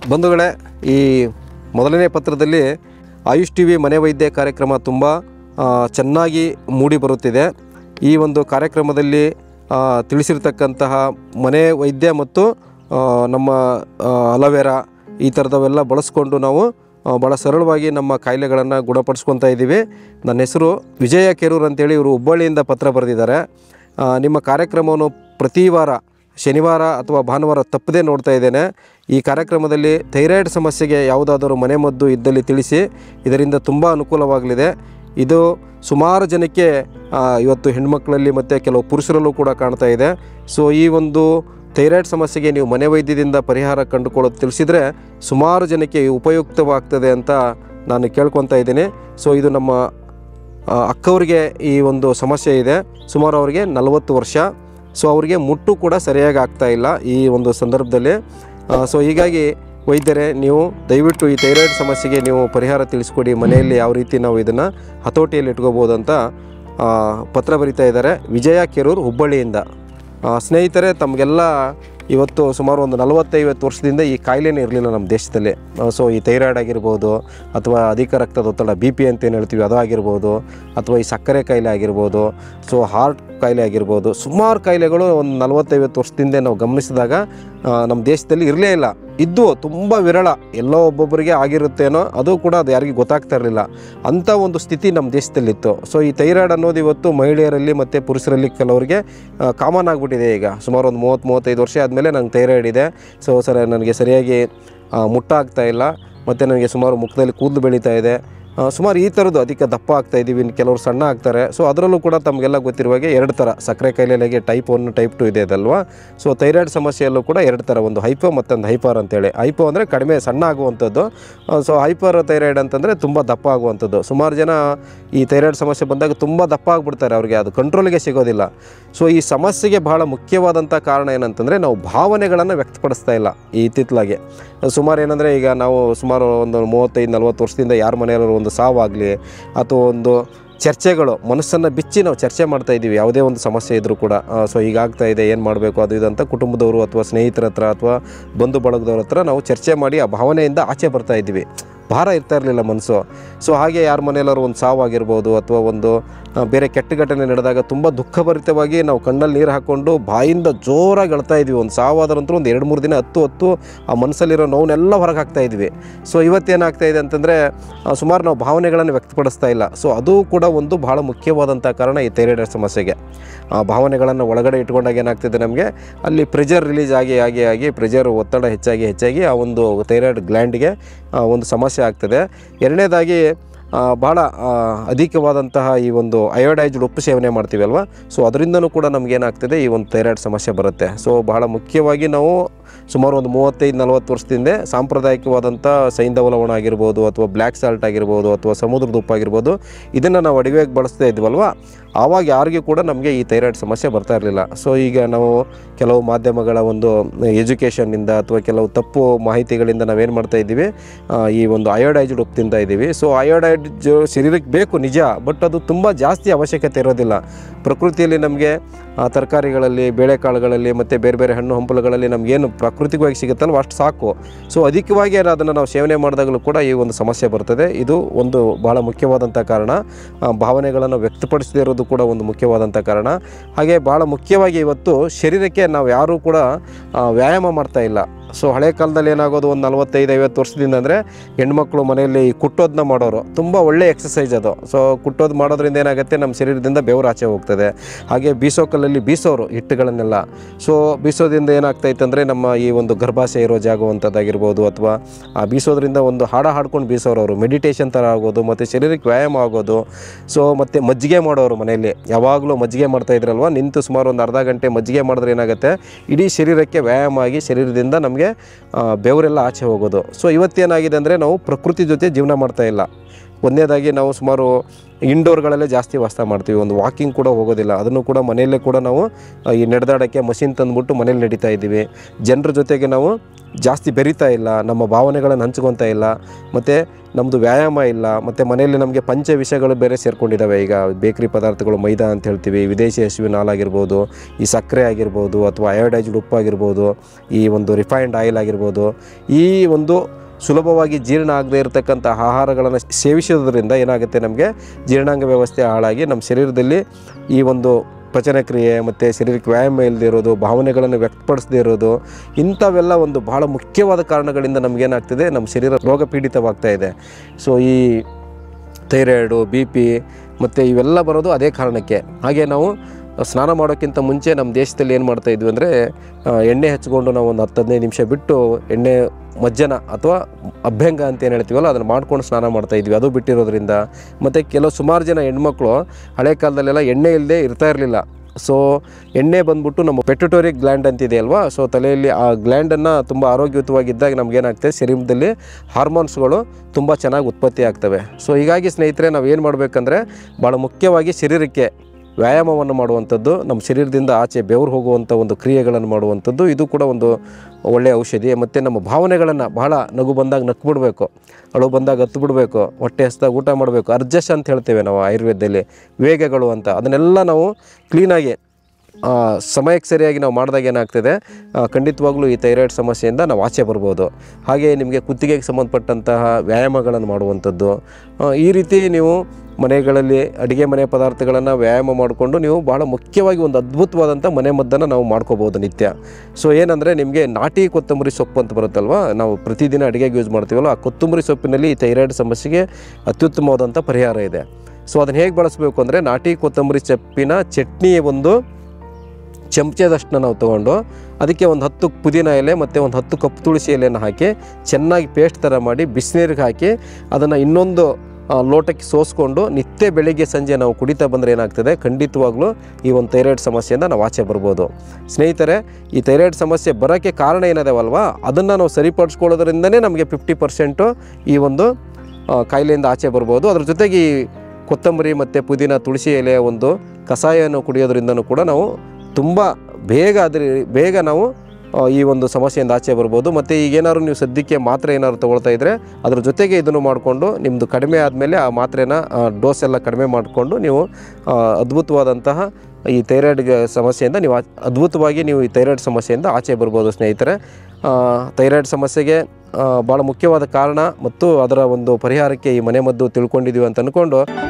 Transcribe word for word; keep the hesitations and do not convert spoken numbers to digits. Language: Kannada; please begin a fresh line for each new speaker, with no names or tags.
ಬಂಧುಗಳೇ, ಈ ಮೊದಲನೇ ಪತ್ರದಲ್ಲಿ ಆಯುಷ್ ಟಿ ವಿ ಮನೆ ವೈದ್ಯ ಕಾರ್ಯಕ್ರಮ ತುಂಬ ಚೆನ್ನಾಗಿ ಮೂಡಿ ಬರುತ್ತಿದೆ. ಈ ಒಂದು ಕಾರ್ಯಕ್ರಮದಲ್ಲಿ ತಿಳಿಸಿರ್ತಕ್ಕಂತಹ ಮನೆ ವೈದ್ಯ ಮತ್ತು ನಮ್ಮ ಅಲೋವೆರಾ ಈ ಥರದವೆಲ್ಲ ಬಳಸ್ಕೊಂಡು ನಾವು ಭಾಳ ಸರಳವಾಗಿ ನಮ್ಮ ಕಾಯಿಲೆಗಳನ್ನು ಗುಣಪಡಿಸ್ಕೊತಾ ಇದ್ದೀವಿ. ನನ್ನ ಹೆಸರು ವಿಜಯ ಕೆರೂರ್ ಅಂತೇಳಿ, ಇವರು ಹುಬ್ಬಳ್ಳಿಯಿಂದ ಪತ್ರ ಬರೆದಿದ್ದಾರೆ. ನಿಮ್ಮ ಕಾರ್ಯಕ್ರಮವನ್ನು ಪ್ರತಿ ವಾರ ಶನಿವಾರ ಅಥವಾ ಭಾನುವಾರ ತಪ್ಪದೇ ನೋಡ್ತಾ ಇದ್ದೇನೆ. ಈ ಕಾರ್ಯಕ್ರಮದಲ್ಲಿ ಥೈರಾಯ್ಡ್ ಸಮಸ್ಯೆಗೆ ಯಾವುದಾದರೂ ಮನೆಮದ್ದು ಇದ್ದಲ್ಲಿ ತಿಳಿಸಿ, ಇದರಿಂದ ತುಂಬ ಅನುಕೂಲವಾಗಲಿದೆ. ಇದು ಸುಮಾರು ಜನಕ್ಕೆ ಇವತ್ತು ಹೆಣ್ಮಕ್ಳಲ್ಲಿ ಮತ್ತು ಕೆಲವು ಪುರುಷರಲ್ಲೂ ಕೂಡ ಕಾಣ್ತಾ ಇದೆ. ಸೊ ಈ ಒಂದು ಥೈರಾಯ್ಡ್ ಸಮಸ್ಯೆಗೆ ನೀವು ಮನೆ ವೈದ್ಯದಿಂದ ಪರಿಹಾರ ಕಂಡುಕೊಳ್ಳೋದು ತಿಳಿಸಿದರೆ ಸುಮಾರು ಜನಕ್ಕೆ ಉಪಯುಕ್ತವಾಗ್ತದೆ ಅಂತ ನಾನು ಕೇಳ್ಕೊತಾ ಇದ್ದೀನಿ. ಸೊ ಇದು ನಮ್ಮ ಅಕ್ಕವ್ರಿಗೆ ಈ ಒಂದು ಸಮಸ್ಯೆ ಇದೆ. ಸುಮಾರು ಅವರಿಗೆ ನಲವತ್ತು ವರ್ಷ. ಸೊ ಅವರಿಗೆ ಮುಟ್ಟು ಕೂಡ ಸರಿಯಾಗಿ ಆಗ್ತಾಯಿಲ್ಲ ಈ ಒಂದು ಸಂದರ್ಭದಲ್ಲಿ. ಸೊ ಹೀಗಾಗಿ ವೈದ್ಯರೇ, ನೀವು ದಯವಿಟ್ಟು ಈ ಥೈರಾಯ್ಡ್ ಸಮಸ್ಯೆಗೆ ನೀವು ಪರಿಹಾರ ತಿಳಿಸ್ಕೊಡಿ. ಮನೆಯಲ್ಲಿ ಯಾವ ರೀತಿ ನಾವು ಇದನ್ನು ಹತೋಟಿಯಲ್ಲಿ ಇಟ್ಕೋಬೋದು ಅಂತ ಪತ್ರ ಬರಿತಾ ಇದ್ದಾರೆ. ವಿಜಯ ಕೆರೂರ್ ಹುಬ್ಬಳ್ಳಿಯಿಂದ. ಸ್ನೇಹಿತರೆ, ತಮಗೆಲ್ಲ ಇವತ್ತು ಸುಮಾರು ಒಂದು ನಲವತ್ತೈವತ್ತು ವರ್ಷದಿಂದ ಈ ಕಾಯಿಲೆನೇ ಇರಲಿಲ್ಲ ನಮ್ಮ ದೇಶದಲ್ಲಿ. ಸೊ ಈ ಥೈರಾಯ್ಡ್ ಆಗಿರ್ಬೋದು, ಅಥವಾ ಅಧಿಕ ರಕ್ತದೊತ್ತಡ ಬಿ ಪಿ ಅಂತ ಏನು ಹೇಳ್ತೀವಿ ಅದು ಆಗಿರ್ಬೋದು, ಅಥವಾ ಈ ಸಕ್ಕರೆ ಕಾಯಿಲೆ ಆಗಿರ್ಬೋದು, ಸೊ ಹಾರ್ಟ್ ಕಾಯಿಲೆ ಆಗಿರ್ಬೋದು, ಸುಮಾರು ಕಾಯಿಲೆಗಳು ಒಂದು ನಲವತ್ತೈವತ್ತು ವರ್ಷದಿಂದ ನಾವು ಗಮನಿಸಿದಾಗ ನಮ್ಮ ದೇಶದಲ್ಲಿ ಇರಲೇ ಇಲ್ಲ. ಇದ್ದು ತುಂಬ ವಿರಳ, ಎಲ್ಲೋ ಒಬ್ಬೊಬ್ಬರಿಗೆ ಆಗಿರುತ್ತೇನೋ, ಅದು ಕೂಡ ಅದು ಯಾರಿಗೂ ಗೊತ್ತಾಗ್ತಾ ಇರಲಿಲ್ಲ. ಅಂಥ ಒಂದು ಸ್ಥಿತಿ ನಮ್ಮ ದೇಶದಲ್ಲಿತ್ತು. ಸೊ ಈ ಥೈರಾಯ್ಡ್ ಅನ್ನೋದು ಇವತ್ತು ಮಹಿಳೆಯರಲ್ಲಿ ಮತ್ತು ಪುರುಷರಲ್ಲಿ ಕೆಲವರಿಗೆ ಕಾಮನ್ ಆಗಿಬಿಟ್ಟಿದೆ. ಈಗ ಸುಮಾರು ಒಂದು ಮೂವತ್ತು ಮೂವತ್ತೈದು ವರ್ಷ ಆದಮೇಲೆ ನಂಗೆ ಥೈರಾಯ್ಡ್ ಇದೆ, ಸೊ ಸರ್ ನನಗೆ ಸರಿಯಾಗಿ ಮುಟ್ಟಾಗ್ತಾ ಇಲ್ಲ, ಮತ್ತು ನನಗೆ ಸುಮಾರು ಮುಖದಲ್ಲಿ ಕೂದಲು ಬೆಳೀತಾ ಇದೆ, ಸುಮಾರು ಈ ಥರದ್ದು ಅಧಿಕ ದಪ್ಪ ಆಗ್ತಾಯಿದ್ದೀವಿ, ಕೆಲವರು ಸಣ್ಣ ಆಗ್ತಾರೆ. ಸೊ ಅದರಲ್ಲೂ ಕೂಡ ತಮಗೆಲ್ಲ ಗೊತ್ತಿರುವಾಗೆ ಎರಡು ಥರ ಸಕ್ಕರೆ ಕಾಯಿಲೆಗೆ ಟೈಪ್ ಒನ್ ಟೈಪ್ ಟು ಇದೆ ಅದಲ್ವಾ. ಸೊ ಥೈರಾಯ್ಡ್ ಸಮಸ್ಯೆಯಲ್ಲೂ ಕೂಡ ಎರಡು ಥರ, ಒಂದು ಹೈಪೋ ಮತ್ತೊಂದು ಹೈಪರ್ ಅಂತೇಳಿ. ಹೈಪೋ ಅಂದರೆ ಕಡಿಮೆ ಸಣ್ಣ ಆಗುವಂಥದ್ದು, ಸೊ ಹೈಪರ್ ಥೈರಾಯ್ಡ್ ಅಂತಂದರೆ ತುಂಬ ದಪ್ಪ ಆಗುವಂಥದ್ದು. ಸುಮಾರು ಜನ ಈ ಥೈರಾಯ್ಡ್ ಸಮಸ್ಯೆ ಬಂದಾಗ ತುಂಬ ದಪ್ಪ ಆಗಿಬಿಡ್ತಾರೆ, ಅವ್ರಿಗೆ ಅದು ಕಂಟ್ರೋಲಿಗೆ ಸಿಗೋದಿಲ್ಲ. ಸೊ ಈ ಸಮಸ್ಯೆಗೆ ಬಹಳ ಮುಖ್ಯವಾದಂಥ ಕಾರಣ ಏನಂತಂದರೆ ನಾವು ಭಾವನೆಗಳನ್ನು ವ್ಯಕ್ತಪಡಿಸ್ತಾ ಇಲ್ಲ ಈ ಇತ್ತಿತ್ತಲಾಗೆ. ಸುಮಾರು ಏನಂದರೆ, ಈಗ ನಾವು ಸುಮಾರು ಒಂದು ಮೂವತ್ತೈದು ನಲ್ವತ್ತು ವರ್ಷದಿಂದ ಯಾರ ಮನೆಯಲ್ಲೂ ಒಂದು ಸಾವಾಗಲಿ ಅಥವಾ ಒಂದು ಚರ್ಚೆಗಳು, ಮನಸ್ಸನ್ನು ಬಿಚ್ಚಿ ನಾವು ಚರ್ಚೆ ಮಾಡ್ತಾ ಇದ್ದೀವಿ ಯಾವುದೇ ಒಂದು ಸಮಸ್ಯೆ ಇದ್ದರೂ ಕೂಡ. ಸೊ ಹೀಗಾಗ್ತಾ ಇದೆ, ಏನು ಮಾಡಬೇಕು ಅದು ಇದಂತ ಕುಟುಂಬದವರು ಅಥವಾ ಸ್ನೇಹಿತರ ಹತ್ರ ಅಥವಾ ಬಂಧು ಬಳಗದವ್ರ ಹತ್ರ ನಾವು ಚರ್ಚೆ ಮಾಡಿ ಆ ಭಾವನೆಯಿಂದ ಆಚೆ ಬರ್ತಾ ಇದ್ದೀವಿ. ಭಾರ ಇರ್ತಾ ಇರಲಿಲ್ಲ ಮನಸ್ಸು. ಸೊ ಹಾಗೆ ಯಾರ ಮನೆಯಲ್ಲಾದ್ರು ಒಂದು ಸಾವಾಗಿರ್ಬೋದು ಅಥವಾ ಒಂದು ಬೇರೆ ಕೆಟ್ಟ ಘಟನೆ ನಡೆದಾಗ ತುಂಬ ದುಃಖಭರಿತವಾಗಿ ನಾವು ಕಣ್ಣಲ್ಲಿ ನೀರು ಹಾಕ್ಕೊಂಡು ಬಾಯಿಂದ ಜೋರಾಗಿ ಅಳ್ತಾ ಇದ್ವಿ. ಒಂದು ಸಾವಾದ್ರಂತೂ ಒಂದು ಎರಡು ಮೂರು ದಿನ ಹತ್ತು ಹತ್ತು ಆ ಮನಸ್ಸಲ್ಲಿರೋ ನೋವನ್ನೆಲ್ಲ ಹೊರಗೆ ಹಾಕ್ತಾ ಇದ್ವಿ. ಸೊ ಇವತ್ತೇನಾಗ್ತಾ ಇದೆ ಅಂತಂದರೆ ಸುಮಾರು ನಾವು ಭಾವನೆಗಳನ್ನು ವ್ಯಕ್ತಪಡಿಸ್ತಾ ಇಲ್ಲ. ಸೊ ಅದು ಕೂಡ ಒಂದು ಭಾಳ ಮುಖ್ಯವಾದಂಥ ಕಾರಣ ಈ ಥೈರಾಯ್ಡ್ ಸಮಸ್ಯೆಗೆ. ಆ ಭಾವನೆಗಳನ್ನು ಒಳಗಡೆ ಇಟ್ಕೊಂಡಾಗ ಏನಾಗ್ತಿದೆ, ನಮಗೆ ಅಲ್ಲಿ ಪ್ರೆಷರ್ ರಿಲೀಸ್ ಆಗಿ ಆಗಿ ಆಗಿ ಪ್ರೆಷರ್ ಒತ್ತಡ ಹೆಚ್ಚಾಗಿ ಹೆಚ್ಚಾಗಿ ಆ ಒಂದು ಥೈರಾಯ್ಡ್ ಗ್ಲ್ಯಾಂಡ್ಗೆ ಒಂದು ಸಮಸ್ಯೆ ಆಗ್ತದೆ. ಎರಡನೇದಾಗಿ ಭಾಳ ಅಧಿಕವಾದಂತಹ ಈ ಒಂದು ಅಯೋಡೈಸ್ಡ್ ಉಪ್ಪು ಸೇವನೆ ಮಾಡ್ತೀವಿ ಅಲ್ವಾ, ಸೊ ಅದರಿಂದನೂ ಕೂಡ ನಮಗೇನಾಗ್ತದೆ ಈ ಒಂದು ಥೈರಾಯ್ಡ್ ಸಮಸ್ಯೆ ಬರುತ್ತೆ. ಸೊ ಭಾಳ ಮುಖ್ಯವಾಗಿ ನಾವು ಸುಮಾರು ಒಂದು ಮೂವತ್ತೈದು ನಲ್ವತ್ತು ವರ್ಷದಿಂದ ಸಾಂಪ್ರದಾಯಿಕವಾದಂಥ ಸೈಂಧವ ಲವಣ ಆಗಿರ್ಬೋದು ಅಥವಾ ಬ್ಲ್ಯಾಕ್ ಸಾಲ್ಟ್ ಆಗಿರ್ಬೋದು ಅಥವಾ ಸಮುದ್ರದ ಉಪ್ಪು ಆಗಿರ್ಬೋದು, ಇದನ್ನು ನಾವು ಅಡುಗೆಗೆ ಬಳಸ್ತಾ ಇದ್ವಲ್ವ, ಆವಾಗ ಯಾರಿಗೂ ಕೂಡ ನಮಗೆ ಈ ಥೈರಾಯ್ಡ್ ಸಮಸ್ಯೆ ಬರ್ತಾ ಇರಲಿಲ್ಲ. ಸೊ ಈಗ ನಾವು ಕೆಲವು ಮಾಧ್ಯಮಗಳ ಒಂದು ಎಜುಕೇಷನ್ನಿಂದ ಅಥವಾ ಕೆಲವು ತಪ್ಪು ಮಾಹಿತಿಗಳಿಂದ ನಾವೇನು ಮಾಡ್ತಾ ಇದ್ದೀವಿ, ಈ ಒಂದು ಅಯೋಡೈಸ್ಡ್ ಉಪ್ಪು ತಿಂತಾ ಇದ್ದೀವಿ. ಸೊ ಅಯೋಡೈಡ್ ಶರೀರಕ್ಕೆ ಬೇಕು ನಿಜ, ಬಟ್ ಅದು ತುಂಬ ಜಾಸ್ತಿ ಅವಶ್ಯಕತೆ ಇರೋದಿಲ್ಲ. ಪ್ರಕೃತಿಯಲ್ಲಿ ನಮಗೆ ತರಕಾರಿಗಳಲ್ಲಿ, ಬೇಳೆಕಾಳುಗಳಲ್ಲಿ ಮತ್ತು ಬೇರೆ ಬೇರೆ ಹಣ್ಣು ಹಂಪಲುಗಳಲ್ಲಿ ನಮಗೇನು ಪ್ರಾಕೃತಿಕವಾಗಿ ಸಿಗುತ್ತಲ್ವ ಅಷ್ಟು ಸಾಕು. ಸೊ ಅಧಿಕವಾಗಿ ಅದನ್ನು ನಾವು ಸೇವನೆ ಮಾಡಿದಾಗಲೂ ಕೂಡ ಈ ಒಂದು ಸಮಸ್ಯೆ ಬರ್ತದೆ. ಇದು ಒಂದು ಬಹಳ ಮುಖ್ಯವಾದಂಥ ಕಾರಣ. ಭಾವನೆಗಳನ್ನು ವ್ಯಕ್ತಪಡಿಸದೇ ಇರೋದು ಕೂಡ ಒಂದು ಮುಖ್ಯವಾದಂಥ ಕಾರಣ. ಹಾಗೆ ಭಾಳ ಮುಖ್ಯವಾಗಿ ಇವತ್ತು ಶರೀರಕ್ಕೆ ನಾವು ಯಾರೂ ಕೂಡ ವ್ಯಾಯಾಮ ಮಾಡ್ತಾ ಇಲ್ಲ. ಸೊ ಹಳೆ ಕಾಲದಲ್ಲಿ ಏನಾಗೋದು, ಒಂದು ನಲ್ವತ್ತೈದು ಐವತ್ತು ವರ್ಷದಿಂದ ಅಂದರೆ ಹೆಣ್ಮಕ್ಳು ಮನೆಯಲ್ಲಿ ಕುಟ್ಟೋದನ್ನ ಮಾಡೋರು, ತುಂಬ ಒಳ್ಳೆ ಎಕ್ಸಸೈಸ್ ಅದು. ಸೊ ಕುಟ್ಟೋದು ಮಾಡೋದ್ರಿಂದ ಏನಾಗುತ್ತೆ, ನಮ್ಮ ಶರೀರದಿಂದ ಬೆವರು ಆಚೆ ಹೋಗ್ತದೆ. ಹಾಗೆ ಬೀಸೋ ಕಲ್ಲಲ್ಲಿ ಬೀಸೋರು ಹಿಟ್ಟುಗಳನ್ನೆಲ್ಲ. ಸೊ ಬೀಸೋದ್ರಿಂದ ಏನಾಗ್ತಾಯಿತ್ತು ಅಂದರೆ ನಮ್ಮ ಈ ಒಂದು ಗರ್ಭಾಶಯ ಇರೋ ಜಾಗುವಂಥದ್ದಾಗಿರ್ಬೋದು, ಅಥವಾ ಆ ಬೀಸೋದ್ರಿಂದ ಒಂದು ಹಾಡ ಹಾಡ್ಕೊಂಡು ಬೀಸೋರು, ಅವರು ಮೆಡಿಟೇಷನ್ ಥರ ಆಗೋದು, ಮತ್ತು ಶರೀರಕ್ಕೆ ವ್ಯಾಯಾಮ ಆಗೋದು. ಸೊ ಮತ್ತು ಮಜ್ಜಿಗೆ ಮಾಡೋರು ಮನೆಯಲ್ಲಿ, ಯಾವಾಗಲೂ ಮಜ್ಜಿಗೆ ಮಾಡ್ತಾಯಿದ್ರಲ್ವ, ನಿಂತು ಸುಮಾರು ಒಂದು ಅರ್ಧ ಗಂಟೆ ಮಜ್ಜಿಗೆ ಮಾಡಿದ್ರೆ ಏನಾಗುತ್ತೆ, ಇಡೀ ಶರೀರಕ್ಕೆ ವ್ಯಾಯಾಮ ಆಗಿ ಶರೀರದಿಂದ ನಮಗೆ ಬೆವರೆಲ್ಲ ಆಚೆ ಹೋಗೋದು. ಸೊ ಇವತ್ತೇನಾಗಿದೆ ಅಂದರೆ ನಾವು ಪ್ರಕೃತಿ ಜೊತೆ ಜೀವನ ಮಾಡ್ತಾ ಇಲ್ಲ. ಒಂದನೇದಾಗಿ ನಾವು ಸುಮಾರು ಇಂಡೋರ್ಗಳಲ್ಲೇ ಜಾಸ್ತಿ ವಾಸ ಮಾಡ್ತೀವಿ, ಒಂದು ವಾಕಿಂಗ್ ಕೂಡ ಹೋಗೋದಿಲ್ಲ, ಅದನ್ನು ಕೂಡ ಮನೆಯಲ್ಲೇ ಕೂಡ ನಾವು ಈ ನಡೆದಾಡೋಕ್ಕೆ ಮಷಿನ್ ತಂದುಬಿಟ್ಟು ಮನೇಲಿ ನಡೀತಾ ಇದ್ದೀವಿ. ಜನರ ಜೊತೆಗೆ ನಾವು ಜಾಸ್ತಿ ಬೆರೀತಾ ಇಲ್ಲ, ನಮ್ಮ ಭಾವನೆಗಳನ್ನು ಹಂಚ್ಕೊತಾ ಇಲ್ಲ, ಮತ್ತು ನಮ್ಮದು ವ್ಯಾಯಾಮ ಇಲ್ಲ, ಮತ್ತು ಮನೆಯಲ್ಲಿ ನಮಗೆ ಪಂಚ ವಿಷಯಗಳು ಬೇರೆ ಸೇರ್ಕೊಂಡಿದ್ದಾವೆ. ಈಗ ಬೇಕ್ರಿ ಪದಾರ್ಥಗಳು, ಮೈದಾ ಅಂತ ಹೇಳ್ತೀವಿ, ವಿದೇಶಿ ಹಸುವಿನ ಹಾಲಾಗಿರ್ಬೋದು, ಈ ಸಕ್ಕರೆ ಆಗಿರ್ಬೋದು, ಅಥವಾ ಅಯೋಡೈಸ್ಡ್ ಉಪ್ಪಾಗಿರ್ಬೋದು, ಈ ಒಂದು ರಿಫೈನ್ಡ್ ಆಯಿಲ್ ಆಗಿರ್ಬೋದು, ಈ ಒಂದು ಸುಲಭವಾಗಿ ಜೀರ್ಣ ಆಗದೇ ಇರತಕ್ಕಂಥ ಆಹಾರಗಳನ್ನು ಸೇವಿಸೋದ್ರಿಂದ ಏನಾಗುತ್ತೆ, ನಮಗೆ ಜೀರ್ಣಾಂಗ ವ್ಯವಸ್ಥೆ ಹಾಳಾಗಿ ನಮ್ಮ ಶರೀರದಲ್ಲಿ ಈ ಒಂದು ಪಚನಕ್ರಿಯೆ ಮತ್ತು ಶರೀರಕ್ಕೆ ವ್ಯಾಯಾಮ ಇಲ್ಲದೆ ಇರೋದು, ಭಾವನೆಗಳನ್ನು ವ್ಯಕ್ತಪಡಿಸದೇ ಇರೋದು, ಇಂಥವೆಲ್ಲ ಒಂದು ಭಾಳ ಮುಖ್ಯವಾದ ಕಾರಣಗಳಿಂದ ನಮಗೇನಾಗ್ತಿದೆ, ನಮ್ಮ ಶರೀರ ರೋಗ ಪೀಡಿತವಾಗ್ತಾ ಇದೆ. ಸೊ ಈ ಥೈರಾಯ್ಡು, ಬಿ ಪಿ ಮತ್ತು ಇವೆಲ್ಲ ಬರೋದು ಅದೇ ಕಾರಣಕ್ಕೆ. ಹಾಗೆ ನಾವು ಸ್ನಾನ ಮಾಡೋಕ್ಕಿಂತ ಮುಂಚೆ ನಮ್ಮ ದೇಶದಲ್ಲಿ ಏನು ಮಾಡ್ತಾಯಿದ್ವಿ ಅಂದರೆ, ಎಣ್ಣೆ ಹಚ್ಕೊಂಡು ನಾವು ಒಂದು ಹತ್ತು ಹದಿನೈದು ನಿಮಿಷ ಬಿಟ್ಟು ಎಣ್ಣೆ ಮಜ್ಜನ ಅಥವಾ ಅಭ್ಯಂಗ ಅಂತ ಏನು ಹೇಳ್ತೀವಲ್ಲ ಅದನ್ನು ಮಾಡ್ಕೊಂಡು ಸ್ನಾನ ಮಾಡ್ತಾಯಿದ್ವಿ. ಅದು ಬಿಟ್ಟಿರೋದ್ರಿಂದ, ಮತ್ತು ಕೆಲವು ಸುಮಾರು ಜನ ಹೆಣ್ಮಕ್ಳು ಹಳೆ ಕಾಲದಲ್ಲೆಲ್ಲ ಎಣ್ಣೆ ಇಲ್ಲದೆ ಇರ್ತಾ ಇರಲಿಲ್ಲ. ಸೊ ಎಣ್ಣೆ ಬಂದ್ಬಿಟ್ಟು ನಮ್ಮ ಪೆಟ್ಯುಟರಿ ಗ್ಲ್ಯಾಂಡ್ ಅಂತಿದೆ ಅಲ್ವಾ, ಸೊ ತಲೆಯಲ್ಲಿ ಆ ಗ್ಲ್ಯಾಂಡನ್ನು ತುಂಬ ಆರೋಗ್ಯಯುತವಾಗಿದ್ದಾಗ ನಮಗೇನಾಗ್ತದೆ, ಶರೀರದಲ್ಲಿ ಹಾರ್ಮೋನ್ಸ್ಗಳು ತುಂಬ ಚೆನ್ನಾಗಿ ಉತ್ಪತ್ತಿ ಆಗ್ತವೆ. ಸೊ ಹೀಗಾಗಿ ಸ್ನೇಹಿತರೆ, ನಾವು ಏನು ಮಾಡಬೇಕಂದ್ರೆ, ಭಾಳ ಮುಖ್ಯವಾಗಿ ಶರೀರಕ್ಕೆ ವ್ಯಾಯಾಮವನ್ನು ಮಾಡುವಂಥದ್ದು, ನಮ್ಮ ಶರೀರದಿಂದ ಆಚೆ ಬೆವರು ಹೋಗುವಂಥ ಒಂದು ಕ್ರಿಯೆಗಳನ್ನು ಮಾಡುವಂಥದ್ದು, ಇದು ಕೂಡ ಒಂದು ಒಳ್ಳೆಯ ಔಷಧಿ. ಮತ್ತು ನಮ್ಮ ಭಾವನೆಗಳನ್ನು ಬಹಳ ನಗು ಬಂದಾಗ ನಕ್ಕು ಬಿಡಬೇಕು, ಅಳು ಬಂದಾಗ ಹತ್ತು ಬಿಡಬೇಕು, ಹೊಟ್ಟೆ ಹಸ್ದಾಗ ಊಟ ಮಾಡಬೇಕು. ಅರ್ಜಸ್ ಅಂತ ಹೇಳ್ತೇವೆ ನಾವು ಆಯುರ್ವೇದದಲ್ಲಿ, ವೇಗಗಳು ಅಂತ. ಅದನ್ನೆಲ್ಲ ನಾವು ಕ್ಲೀನಾಗಿ ಸಮಯಕ್ಕೆ ಸರಿಯಾಗಿ ನಾವು ಮಾಡಿದಾಗ ಏನಾಗ್ತದೆ, ಖಂಡಿತವಾಗ್ಲೂ ಈ ಥೈರಾಯ್ಡ್ ಸಮಸ್ಯೆಯಿಂದ ನಾವು ಆಚೆ ಬರ್ಬೋದು. ಹಾಗೆ ನಿಮಗೆ ಕುತ್ತಿಗೆಗೆ ಸಂಬಂಧಪಟ್ಟಂತಹ ವ್ಯಾಯಾಮಗಳನ್ನು ಮಾಡುವಂಥದ್ದು, ಈ ರೀತಿ ನೀವು ಮನೆಗಳಲ್ಲಿ ಅಡುಗೆ ಮನೆ ಪದಾರ್ಥಗಳನ್ನು ವ್ಯಾಯಾಮ ಮಾಡಿಕೊಂಡು ನೀವು ಭಾಳ ಮುಖ್ಯವಾಗಿ ಒಂದು ಅದ್ಭುತವಾದಂಥ ಮನೆ ಮದ್ದನ್ನು ನಾವು ಮಾಡ್ಕೋಬೋದು ನಿತ್ಯ. ಸೊ ಏನಂದರೆ, ನಿಮಗೆ ನಾಟಿ ಕೊತ್ತಂಬರಿ ಸೊಪ್ಪು ಅಂತ ಬರುತ್ತಲ್ವ, ನಾವು ಪ್ರತಿದಿನ ಅಡುಗೆಗೆ ಯೂಸ್ ಮಾಡ್ತೀವಲ್ಲ, ಆ ಕೊತ್ತಂಬರಿ ಸೊಪ್ಪಿನಲ್ಲಿ ಈ ಥೈರಾಯ್ಡ್ ಸಮಸ್ಯೆಗೆ ಅತ್ಯುತ್ತಮವಾದಂಥ ಪರಿಹಾರ ಇದೆ. ಸೊ ಅದನ್ನು ಹೇಗೆ ಬಳಸಬೇಕು ಅಂದರೆ, ನಾಟಿ ಕೊತ್ತಂಬರಿ ಸೊಪ್ಪಿನ ಚಟ್ನಿ ಒಂದು ಚಮಚದಷ್ಟನ್ನ ನಾವು ತೊಗೊಂಡು ಅದಕ್ಕೆ ಒಂದು ಹತ್ತು ಪುದೀನ ಎಲೆ ಮತ್ತು ಒಂದು ಹತ್ತು ಕಪ್ಪು ತುಳಸಿ ಎಲೆಯನ್ನು ಹಾಕಿ ಚೆನ್ನಾಗಿ ಪೇಸ್ಟ್ ಥರ ಮಾಡಿ ಬಿಸಿನೀರಿಗೆ ಹಾಕಿ ಅದನ್ನು ಇನ್ನೊಂದು ಲೋಟಕ್ಕೆ ಸೋಸ್ಕೊಂಡು ನಿತ್ಯ ಬೆಳಿಗ್ಗೆ ಸಂಜೆ ನಾವು ಕುಡಿತಾ ಬಂದರೆ ಏನಾಗ್ತದೆ, ಖಂಡಿತವಾಗ್ಲೂ ಈ ಒಂದು ಥೈರಾಯ್ಡ್ ಸಮಸ್ಯೆಯಿಂದ ನಾವು ಆಚೆ ಬರ್ಬೋದು. ಸ್ನೇಹಿತರೆ, ಈ ಥೈರಾಯ್ಡ್ ಸಮಸ್ಯೆ ಬರೋಕ್ಕೆ ಕಾರಣ ಏನಿದಾವಲ್ವ, ಅದನ್ನು ನಾವು ಸರಿಪಡಿಸ್ಕೊಳ್ಳೋದ್ರಿಂದನೇ ನಮಗೆ ಫಿಫ್ಟಿ ಪರ್ಸೆಂಟು ಈ ಒಂದು ಕಾಯಿಲೆಯಿಂದ ಆಚೆ ಬರ್ಬೋದು. ಅದ್ರ ಜೊತೆಗೆ ಈ ಕೊತ್ತಂಬರಿ ಮತ್ತು ಪುದೀನ ತುಳಸಿ ಎಲೆಯ ಒಂದು ಕಷಾಯವನ್ನು ಕುಡಿಯೋದ್ರಿಂದನೂ ಕೂಡ ನಾವು ತುಂಬ ಬೇಗ ಅದ್ರ ಬೇಗ ನಾವು ಈ ಒಂದು ಸಮಸ್ಯೆಯಿಂದ ಆಚೆ ಬರ್ಬೋದು. ಮತ್ತು ಈಗೇನಾದ್ರು ನೀವು ಸದ್ಯಕ್ಕೆ ಮಾತ್ರೆ ಏನಾದ್ರು ತೊಗೊಳ್ತಾ ಇದ್ದರೆ ಅದ್ರ ಜೊತೆಗೆ ಇದನ್ನು ಮಾಡಿಕೊಂಡು ನಿಮ್ಮದು ಕಡಿಮೆ ಆದಮೇಲೆ ಆ ಮಾತ್ರೆನ ಡೋಸ್ ಎಲ್ಲ ಕಡಿಮೆ ಮಾಡಿಕೊಂಡು ನೀವು ಅದ್ಭುತವಾದಂತಹ ಈ ಥೈರಾಯ್ಡ್ ಸಮಸ್ಯೆಯಿಂದ ನೀವು ಅದ್ಭುತವಾಗಿ ನೀವು ಈ ಥೈರಾಯ್ಡ್ ಸಮಸ್ಯೆಯಿಂದ ಆಚೆ ಬರ್ಬೋದು. ಸ್ನೇಹಿತರೆ, ಥೈರಾಯ್ಡ್ ಸಮಸ್ಯೆಗೆ ಭಾಳ ಮುಖ್ಯವಾದ ಕಾರಣ ಮತ್ತು ಅದರ ಒಂದು ಪರಿಹಾರಕ್ಕೆ ಈ ಮನೆಮದ್ದು ತಿಳ್ಕೊಂಡಿದ್ದೀವಿ ಅಂತ ಅಂದ್ಕೊಂಡು